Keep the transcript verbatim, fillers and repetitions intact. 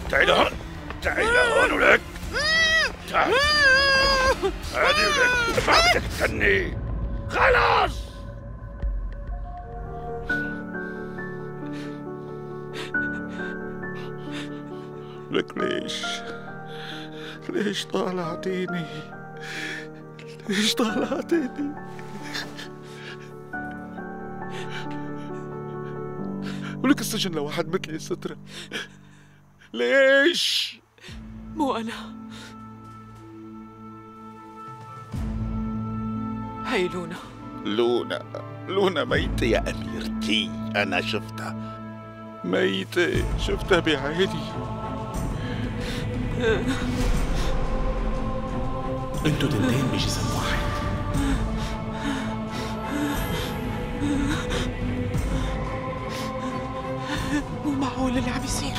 تعي لهون، تعي لهون ولك، تعي عادي ولك، ما بدك تستني، خلاص. لك ليش؟ ليش طالعتيني؟ ليش طالعتيني؟ ولك السجن لواحد مثلي سترة. ليش؟ مو أنا، هي لونا. لونا، لونا ميتة يا أميرتي، أنا شفتها ميتة، شفتها بعيني. انتوا تنتين بجسم واحد. مو معقول اللي عم يصير.